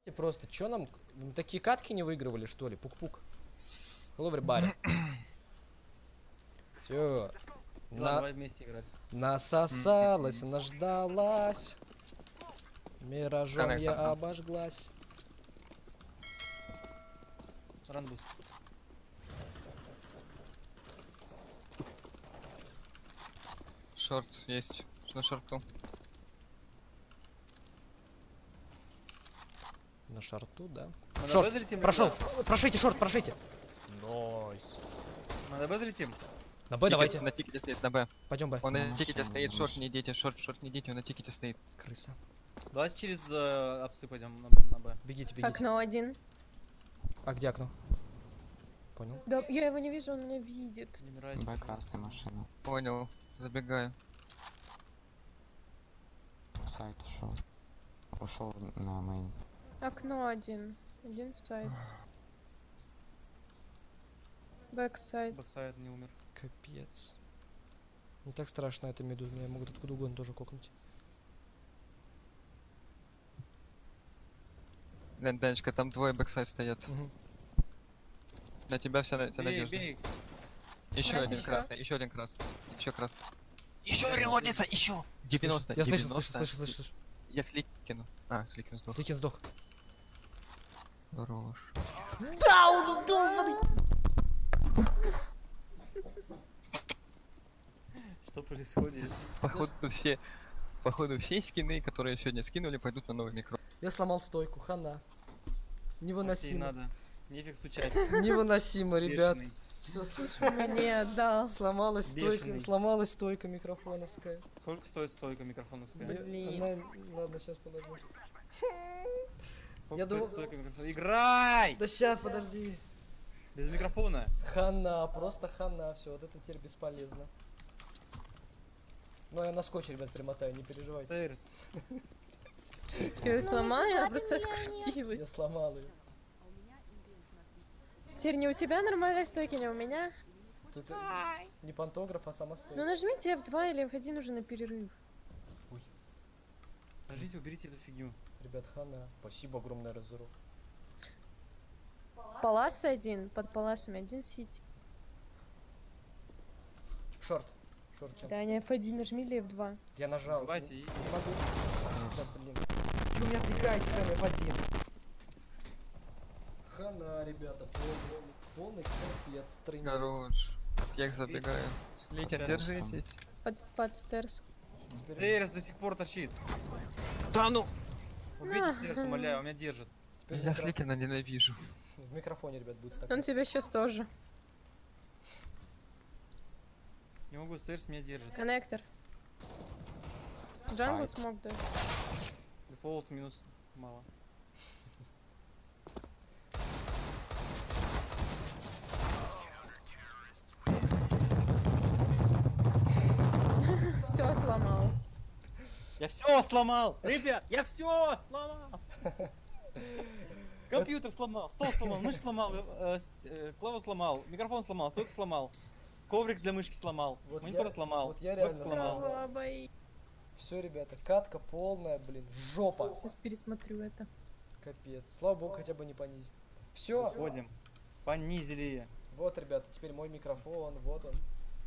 Просто, чё нам такие катки не выигрывали, что ли? Пук-пук. Hello, everybody. Всё. Давай вместе играть. Насосалась, наждалась. Миражом Коннектор, я да. обожглась. Ранбус. Шорт есть. На шорту. На шорту, да. Мы на Шорт, Б залетим? прошел. Прошите, шорт, прошите. Найс. Мы на Б залетим? На Б давайте. На тикете стоит, на Б. Пойдем Б. Он на тикете Машина, стоит, шорт машина. не идите, шорт не идите, он на тикете стоит. Крыса. Давайте через апсы пойдем на Б. Бегите, бегите. Окно один. А где окно? Понял. Да, я его не вижу, он меня видит. Не умирайте. Б красная машина. Понял, забегаю. Сайт ушел. Ушел на мейн. Окно один. Один сайт. Бэксайд. Бэксайд не умер. Капец. Не так страшно это медуза, меня могут откуда угодно тоже кокнуть. Данечка, там двое бэксайд стоят. Угу. На тебя вся Бей, надежда. бей. Еще Раз один еще. красный, еще один красный. Еще красный. Еще релодится, еще! 90, Я слышу, 90. слышу. Я сликину. А, сликин сдох. Сликин сдох. Хорош. Да, он долбанный! Что происходит? Походу все скины, которые сегодня скинули, пойдут на новый микро. Я сломал стойку, хана. Окей, Невыносимо. надо. Нефиг стучать. Невыносимо, ребят. Бешеный. Все, Мне отдал. Бешеный. сломалась стойка микрофоновская. Сколько стоит стойка микрофоновская? Блин. Ладно, сейчас подожди. Сколько Я стоит думал- стойка микрофона? Играй! Да сейчас, подожди. Без микрофона. Хана, просто хана, все, вот это теперь бесполезно. Ну, я на скотч, ребят, примотаю, не переживайте. Стейрс. Что, я сломала? Я просто Я открутилась. сломал ее. Теперь не у тебя нормальная стойка, не у меня. Тут не пантограф, а сама Ну стойка. нажмите F2 или F1 уже на перерыв. Подождите, уберите эту фигню. Ребят, хана. Спасибо огромное Разору. Палас один, под паласами один сити. Шорт. Шорт, чем? Да, не F1 нажми или F2. Я нажал. Давайте. Не могу. Да, блин. Чё меня отвлекаете сами в один? Хана, ребята, полный капец трындец. Хорош. Я забегаю. Сликин, Опять. держитесь. Под стерс. Стейрс до сих пор торчит. Да ну! Убейте Стейрс, умоляю, он меня держит. Теперь Я Сликина ненавижу. в микрофоне, ребят, будет Он стакан. тебя сейчас тоже. Не могу, Стейрс меня держит. Коннектор. Джангл Сайт. смог, да. Дефолт минус мало. Все сломал. Я все сломал! Ребят, я все сломал! Компьютер сломал, стол сломал, мышь сломал, клаву сломал, микрофон сломал, стойку сломал, коврик для мышки сломал, Вот монитор я- сломал, вот я веб реально сломал. Слабый. Все, ребята, катка полная, блин, жопа. Сейчас пересмотрю это. Капец. Слава богу, хотя бы не понизить. Все. Уходим. Понизили. Вот, ребята, теперь мой микрофон, вот он.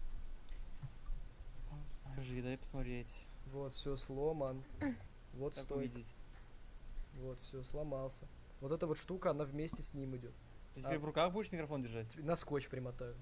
Покажи, дай посмотреть. Вот, все сломан. Вот Как стойка. увидеть? Вот, все, сломался. Вот эта вот штука, она вместе с ним идет. Ты теперь в руках будешь микрофон держать? На скотч примотаю.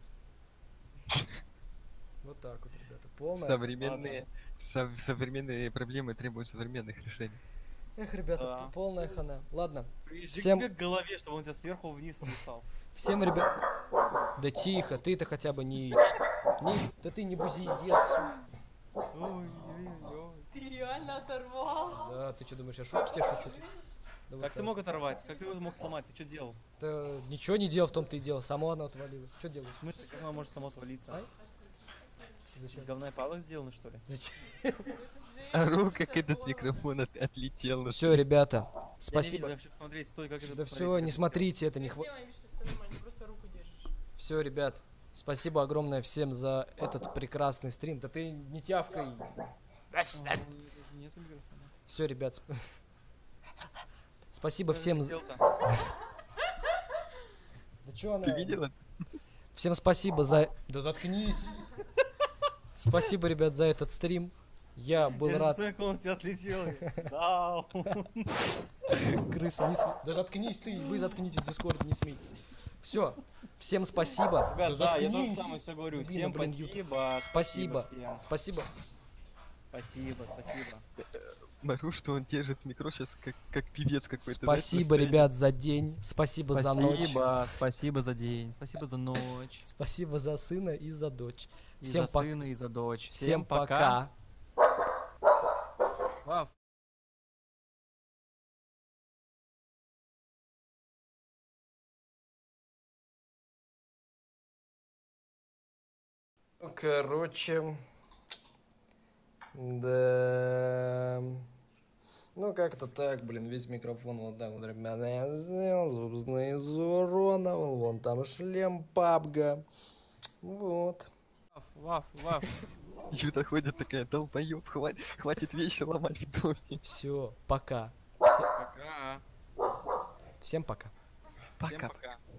Вот так вот, ребята. Полная. Современные проблемы требуют современных решений. Эх, ребята, Да. полная хана. Ладно, Прижи Всем- к себе к голове, чтобы он тебя сверху вниз свисал. всем, ребят. Да тихо, ты-то хотя бы не. Да ты не бузи, иди отсюда. Ой-ой-ой. Ты реально оторвал. Да, ты что думаешь, я шутки тебе шучу? Да вот Как ты так. мог оторвать? Как ты его мог сломать? Ты что делал? Да ничего не делал, в том-то и дело. Само оно отвалилось. Что делаешь? В смысле, как оно может само отвалиться? Ай. Из Зачем? говна и палок сделано, что ли? Зачем? Ору, как этот микрофон отлетел. на Все, ребята, Я не спасибо. видел, я хочу посмотреть, стой, как это Да посмотреть, все, как не это- смотрите, это не хватит. Делаем, что все нормально, просто руку держишь. Все, ребят, спасибо огромное всем за этот прекрасный стрим. Да ты не тявкай. Нету микрофона. Все, ребят, Спасибо всем. Сел-то. Да чё она? Ты видел это? Всем спасибо за... Да заткнись. Спасибо, ребят, за этот стрим. Я был Я же рад. посмотрел, как он у тебя отлетел. Да. Крыса, не смей. Да заткнись ты, вы заткнитесь в Дискорде, не смейтесь. Все, всем спасибо. Ребят, да, я тоже заткнись. самое все говорю. Блин, Всем блин, спасибо. Спасибо. Всем. Спасибо. Спасибо, спасибо. Мару, что он держит микро сейчас как певец какой-то. знаешь, на Спасибо, сцене. ребят, за день. Спасибо за ночь. Спасибо за день, спасибо за ночь. Спасибо за сына и за дочь. И Всем за пока. сына, и за дочь. Всем пока. Вау. Короче, да, ну как-то так, блин, весь микрофон вот так вот, ребята, я сделал, собственно, изуроновал, вон там шлем, пабга, вот. Ваф. Юта ходит такая, долбоёб, хватит вещи ломать в доме. Все, пока. Пока. Всем пока. Всем Пока. пока.